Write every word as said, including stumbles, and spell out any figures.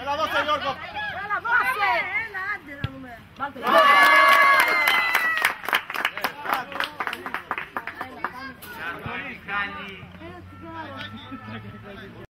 Έλα δώσε Γιώργο. Έλα δώσε. Έλα άντε να δούμε. Κάνει.